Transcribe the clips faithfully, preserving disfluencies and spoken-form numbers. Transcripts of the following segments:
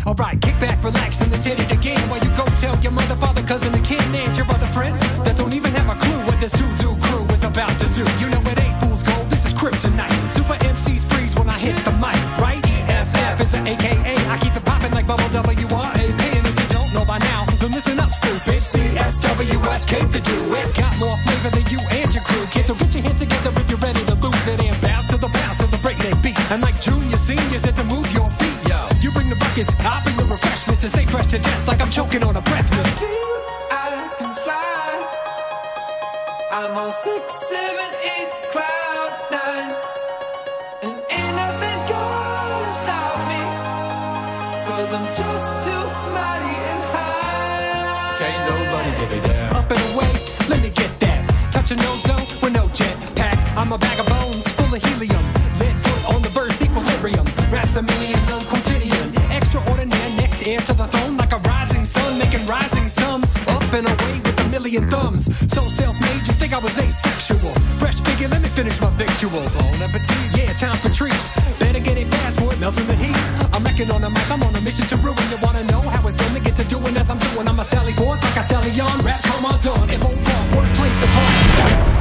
Alright, kick back, relax, and let's hit it again. While you go tell your mother, father, cousin, and kin, and your other friends that don't even have a clue what this two-do crew is about to do. You know it ain't fool's gold, this is kryptonite. Super M Cs freeze when I hit the mic, right? E F F is the A K A. I keep it popping like bubble W R A P. And if you don't know by now, then listen up, stupid. C S W S came to do it. Got more flavor than you and your crew, kids. So get your hands together if you're ready to lose it and bounce to the bounce of the breakneck beat. And like junior, seniors, had to move your feet. Yo, you bring the buckets, I bring the refreshments, and stay fresh to death like I'm choking on a breath mint. I can fly. I'm on six, seven, eight, cloud nine, and ain't nothing gonna stop me, 'cause I'm just too mighty and high. Can't nobody get me down. Up and away, let me get that. Touch a no-zone with no jet pack. I'm a bag of bones full of helium. Lead foot on the verse, equilibrium. Raps a million, no quotidian. Extraordinary, next air to the throne like a rising sun, making rising sums. Up and away with a million thumbs. So self-made, you think I was asexual. Fresh figure, let me finish my victuals. Bon appetit, yeah, time for treats. Better get it fast, boy, it melts in the heat. I'm wrecking on the mic, I'm on a mission to ruin. You wanna know how it's done to get to doing as I'm doing? I'm a Sally Forth, like a stallion. Raps home on done, it won't fall, workplace apart.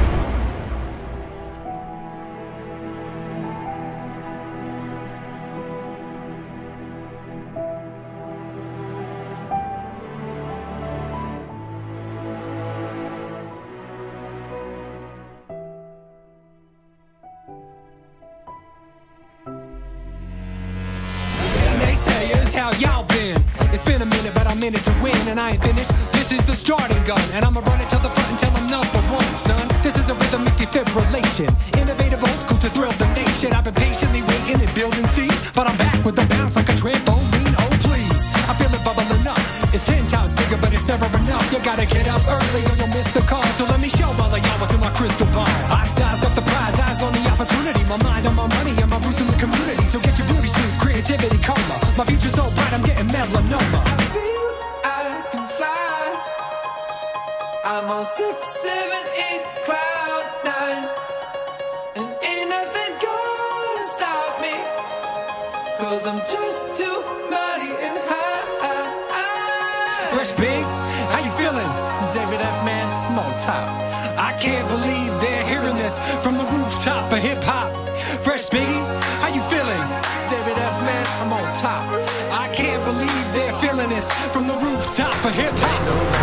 How y'all been? It's been a minute, but I'm in it to win, and I ain't finished. This is the starting gun, and I'ma run it to the front until I'm number one, son. This is a rhythmic defibrillation, innovative old school to thrill the nation. I've been patiently waiting and building steam, but I'm back with the bounce like a trampoline. Oh please, I feel it bubbling up. It's ten times bigger, but it's never enough. You gotta get up early or you'll miss the call. So let me show all of y'all what's in my crystal ball. I sized up the prize, eyes on the opportunity. My mind on my money and my roots in the community. So get your beauty suit, creativity, coma. My future's so bright, I'm getting melanoma. I feel I can fly. I'm on six, seven, eight, cloud nine, and ain't nothing gonna stop me, 'cause I'm just too mighty and high. Fresh Big, how you feeling? David F. Man, I'm on top. I can't believe they're hearing this from the rooftop of hip-hop. Fresh Biggie, how you feeling? David F. Man, I'm on top. I can't believe they're feeling this from the rooftop of hip-hop.